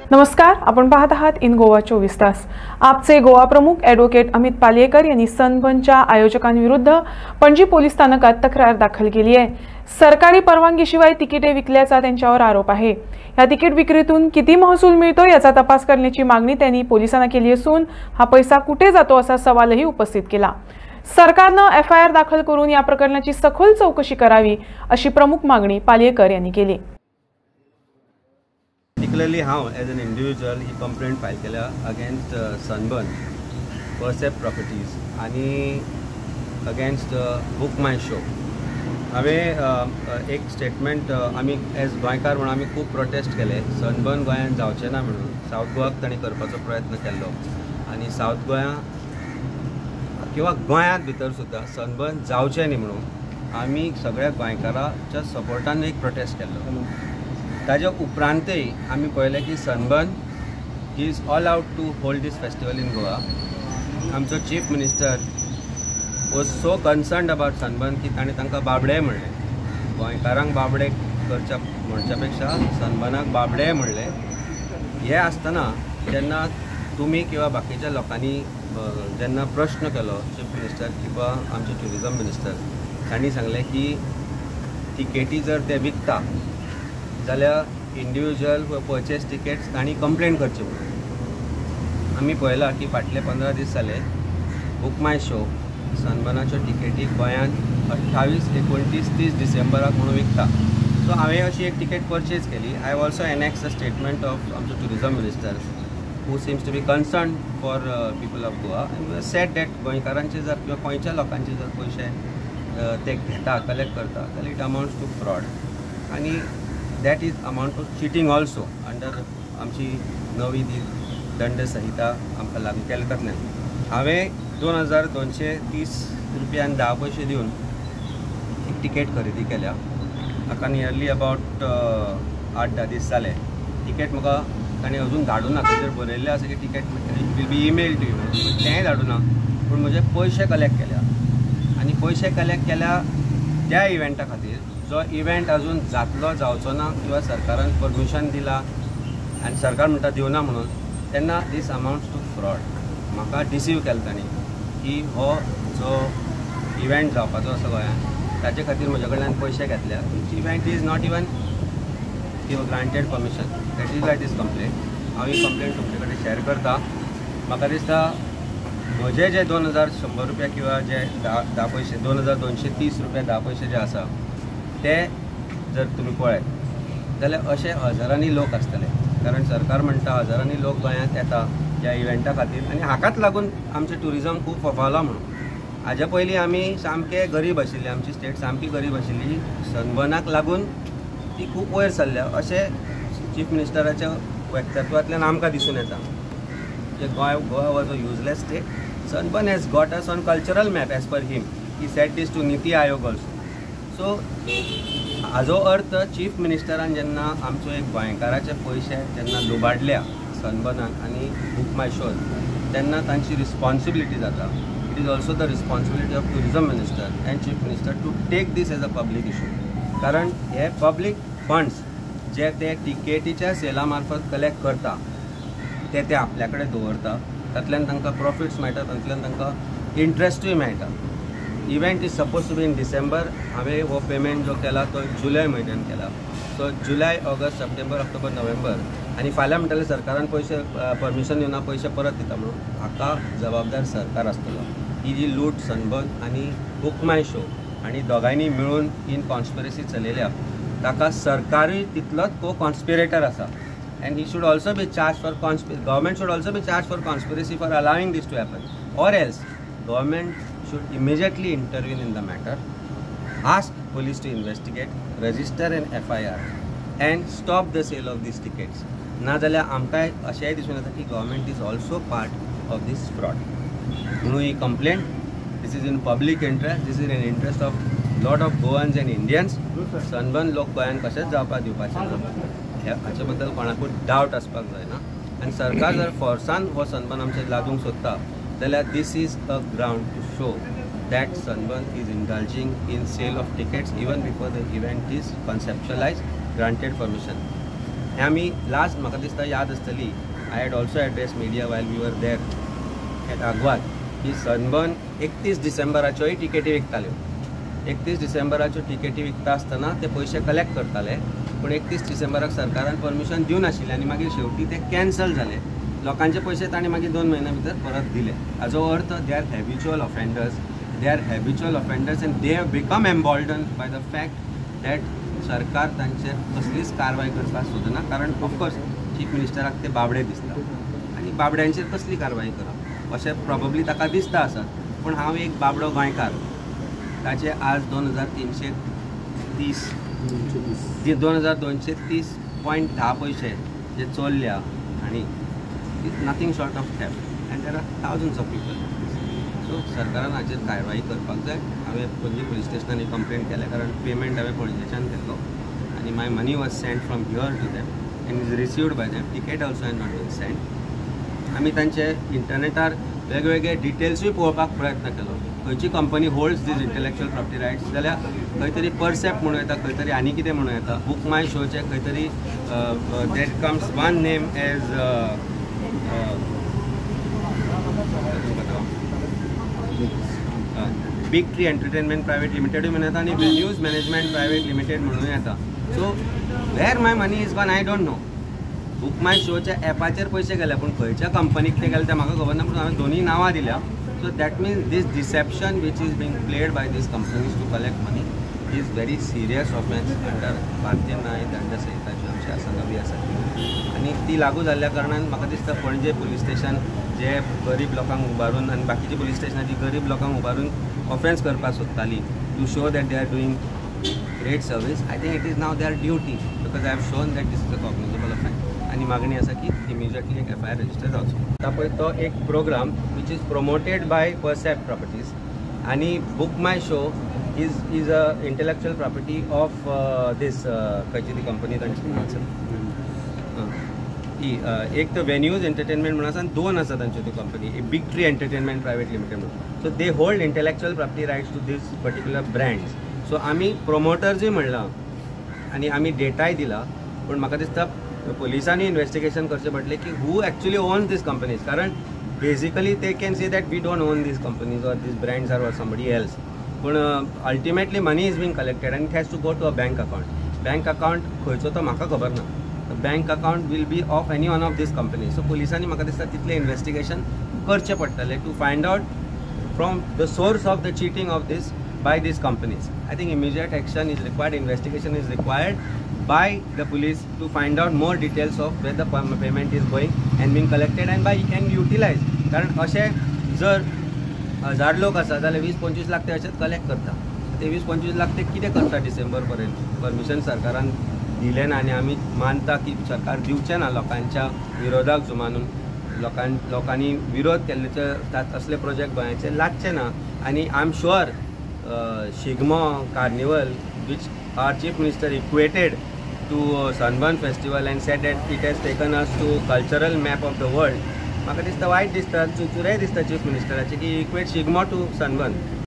नमस्कार, आपण पाहत आहात इन गोवा 24 तास। आपचे गोवा प्रमुख ॲडव्होकेट अमित पालयेकर यांनी सनबर्नच्या आयोजकांविरुद्ध पणजी पोलीस स्थानकात तक्रार दाखल केली आहे। सरकारी परवानगीशिवाय तिकिटे विकल्याचा त्यांच्यावर आरोप आहे। या तिकीट विक्रीतून किती महसूल मिळतो याचा तपास करण्याची मागणी त्यांनी पोलिसांना केली असून हा पैसा कुठे जातो असा सवालही उपस्थित केला। सरकारने FIR दाखल करून या प्रकरणाची सखोल चौकशी करावी अशी प्रमुख मागणी पालयेकर यांनी केली। Particularly how as an individual ही कंप्लेंट फायल केल्या अगेन्स्ट सनबर्न परसेप प्रॉपर्टीज आणि अगेन्स्ट बुक माय शो। हांवें एक स्टेटमेंट आमी एज गोंयकार म्हणून आमी खूब प्रोटेस्ट केले। सनबर्न गोंयांत जावचें ना म्हणून सावथ गोवाक तांणी करपाचो प्रयत्न केल्लो आनी सावथ गोंया किंवा गोंयांत भितर सुद्दां सनबर्न जावचें न्ही म्हणून आमी सगळ्या गोंयकाराच्या सपोर्टान एक प्रोटेस्ट केल्लो। ताज्या उपरांतय आमी पळयलें की Sunburn is all out to hold this festival in Goa. आमचो chief minister was so concerned about Sunburn की ताणें तांकां बाबडे म्हणलें। गोंयकारांक बाबडे म्हणच्या पेक्षा सनबर्नाक बाबडे म्हणलें। हें आसतना जेन्ना तुमी किंवा बाकीच्या लोकांनी जेन्ना प्रश्न केलो चीफ मिनिस्टर किंवा आमचे ट्युरिजम मिनिस्टर, तांणी सांगलें की तिकेटी जर ते विकता जाल्यार इंडिविज्युअल परचेस टिकेट्स तांणी कंप्लेंट करची म्हणून। आमी पळयलां की फाटले 15 दीस जाले बुक माय शो सनबर्नाच्यो टिकेटी गोंयांत 28, 29, 30 डिसेंबराक म्हणून विकता। सो हांवें अशी एक टिकेट परचेज केली। I have also annex a statement of आमचो tourism minister who seems to be concern for people of Goa and said that गोंयकारांचे जर किंवा गोंयच्या लोकांचे जर पयशे ते घेता कलेक्ट करता जाल्यार इट अमाउंट्स टू फ्रॉड आनी that is amount to cheating also under आमची नवी ती दंड संहिता आमकां लागू केल्या तातल्यान हांवें 2230 रुपयान 10 पैसे दिवन एक टिकेट खरेदी केल्या। म्हाका नियरली अबाउट 8-10 दीस जाले। टिकेट म्हाका ताणें अजून धाडूं ना। ताचेर बरयल्लें आसा की ticket will be email to you, तेंय धाडूं ना। पूण म्हजे पयशे कलेक्ट केल्या आनी पयशे कलेक्ट केल्या त्या इव्हेंटा खातीर जो इव्हेंट अजून जातलो जावचो ना किंवा सरकारान परमिशन दिला आनी सरकार म्हणटा दिवना म्हणून तेन्ना दीस अमाउंट्स टू फ्रॉड। म्हाका डिसीव केलो तांणी की हो जो इव्हेंट जावपाचो आसा गोंयांत ताचे खातीर म्हजे कडल्यान पयशे घेतल्या। Event is not even granted permission. That is why this complaint. हांव ही कंप्लेंट तुमचे कडेन शेअर करता। म्हाका दिसता म्हजे जे 2100 रुपया किंवा जे 10 पैसे 2230 रुपया 10 पैसे जे आसा ते जर तुम्ही पळयत जाल्यार अशे हजारांनी लोक आसतले, कारण सरकार म्हणटा हजारांनी लोक गोंयांत येता ह्या इव्हेंटा खातीर आनी हाकाच लागून आमचें ट्युरिजम खूब फोफावला म्हणून। हाज्या पयलीं आमी सामके गरीब आशिल्ले, आमची स्टेट सामकी गरीब आशिल्ली, सनबर्नाक लागून ती खूब वयर सरल्या अशें चीफ मिनिस्टराच्या वक्तव्यातल्यान आमकां दिसून येता। जे Goa was a useless state. Sunburn has got us on cultural map as per him. He said this to NITI Aayog also. So हाजो अर्थ चीफ मिनिस्टरान जेन्ना आमचो एक गोंयकाराचे पयशे जेन्ना लुबाडल्या सनबर्नान आनी बुक माय शो तेन्ना तांची रिस्पॉन्सिबिलिटी जाता। It is also the responsibility of tourism minister and chief minister to take this as a public issue, कारण हे पब्लीक फंड्स जे ते टिकेटीच्या सेला मार्फत कलेक्ट करता ते आपल्या कडेन दवरता, तातूंतल्यान तांकां प्रॉफिट्स मेळटा, तातूंतल्यान तांकां इंट्रस्टूय मेळटा। Event is suppose to be in December. हांवें हो पेमेंट जो केला तो जुलय म्हयन्यान केला। सो जुलय, ऑगस्ट, सप्टेंबर, ऑक्टोबर, नोव्हेंबर आनी फाल्यां म्हणटाले सरकारान पयशे परमिशन दिवना पयशे परत दिता म्हणून हाका जबाबदार सरकार आसतलो। ही जी लूट सनबर्न आनी बुक माय शो आनी दोगांयनी मेळून इन कॉन्स्पिरसी चलयल्या ताका सरकारूय तितलोच को कॉन्स्पिरेटर आसा and he should also be charge for government should also be charge for conspiracy for allowing this to happen or else government should immediately intervene in the matter, ask police to investigate, register an FIR and stop the sale of these tickets. नाजाल्यार आमकांय अशेंय दिसून येता की government is also part of this fraud. म्हणून ही complaint this is in public interest, this is in interest of lot of Goans and Indians. Sunburn लोक गोंयांत कशेंच जावपाक दिवपाचे ना हाचे बद्दल कोणाकूच डावट आसपाक जायना आनी सरकार जर फोर्सान हो सनबर्न आमचे लादूंक सोदता जाल्यार this is a ground to show that Sunburn is indulging in sale of tickets even before the event is conceptualized, granted permission. हें आमी लास्ट म्हाका दिसता याद आसतली I had also address media while we were there eight Aguada की sunburn 31 डिसेंबराच्योय टिकेटी विकताल्यो. 31 डिसेंबराच्यो टिकेटी विकता आसतना ते पयशे कलेक्ट करताले, पूण 31 डिसेंबराक सरकारान परमिशन दिवन आशिल्लें आनी मागीर शेवटी ते कॅन्सल जाले. लोकांचे पयशे तांणी मागीर 2 म्हयन्या भितर परत दिले. हाचो अर्थ they are habitual offenders and they have become emboldened by the fact that सरकार तांचेर कसलीच कारवाय करपाक सोदना, कारण ऑफकोर्स चीफ मिनिस्टराक ते बाबडे दिसता आनी बाबड्यांचेर कसली कारवाय करप अशें प्रॉबब्ली ताका दिसता आसत. पूण हांव एक बाबडो गोंयकार, ताचे आज 2230.10 पैसे जे चोरल्या आनी nothing short of theft and there are thousands of people. So सरकारान हाचेर कारवाई करपाक जाय. हांवें पणजी पुलीस स्टेशनांनी कंप्लेंट केल्या, कारण पेमेंट हांवें पणजेच्यान केल्लो आनी my money was send from here to them and is received by them. Ticket also has not been send. आमी तांचे इंटरनेटार वेगवेगळे डिटेल्सूय पळोवपाक प्रयत्न केलो. खंयची company holds these intellectual property rights, जाल्यार खंय तरी परसेप्ट म्हणून येता, खंय तरी आनी कितें म्हणून येता. बुक माय शोचे खंय तरी that comes one name as Big Tree Entertainment private लिमिटेडूय म्हणून येता आनी न्यूज मॅनेजमेंट प्रायवेट लिमिटेड म्हणून येता. So where my money is gone I don't know. Book my शोच्या एपाचेर पयशे गेले, पूण खंयच्या कंपनीक ते गेले तें म्हाका खबर ना, पूण हांवें दोनी नांवां दिल्या. So that means this deception which is being played by these companies to collect money is very serious offense under भारतीय न्याय दंड संहिता जी आमची आसा नवी आसा आनी ती लागू जाल्ल्या कारणान म्हाका दिसता पणजे पुलीस स्टेशन जे गरीब लोकांक उबारून आनी बाकीची पुलीस स्टेशनां जी गरीब लोकांक उबारून ऑफेन्स करपाक सोदताली to show that they are doing great service. I think it is now their duty because I have shown that this is a cognizable offence आनी मागणी आसा की इमिजिएटली एक FIR रजिस्टर जावचो. आता पळय तो एक programme which is promoted by Percept Properties आनी book my show is a intellectual property of this खंयची ती कंपनी तांची एक तो वेन्यूज एंटरटेनमेंट म्हणून आसा आनी 2 आसा तांच्यो त्यो company, Big Tree Entertainment private limited म्हणून. So they hold intellectual property rights to this particular brands. So आमी प्रोमोटर्सूय म्हणलां आनी आमी डेटाय दिला, पूण म्हाका दिसता पुलिसांनी इन्वेस्टिगेशन करचें पडलें की who actually owns this companies, कारण basically they can say that we don't own this companies or this brands are or somebody else. पूण ultimately money is been collected and it has to go to a bank account. Bank account खंयचो तो म्हाका खबर ना. Bank account will be of any one of this companies. So पुलिसांनी म्हाका दिसता तितलें इन्वेस्टिगेशन करचें पडटलें to find out from the source of the cheating of this by these companies. I think immediate action is required, investigation is required by the police to find out more details of where the payment is going and being collected and by and utilized. कारण अशें जर 1000 लोक आसा जाल्यार 20-25 लाख ते अशेंच collect करता. ते 20-25 लाख ते कितें करता डिसेंबर पर्यंत? परमिशन सरकारान दिलें ना आनी आमी मानता की सरकार दिवचें ना लोकांच्या विरोधाक जुमानून. लोकांनी विरोध केल्ले असले प्रोजेक्ट गोंयाचे लागचे ना आनी I am sure Shigmo Carnival, which our Chief Minister equated to Sunburn Festival and said that it has taken us to cultural map of the world. म्हाका दिसता वायट दिसता, चुचुरेय दिसता चीफ मिनिस्टराचे की इक्वेट शिगमो टू सनबर्न.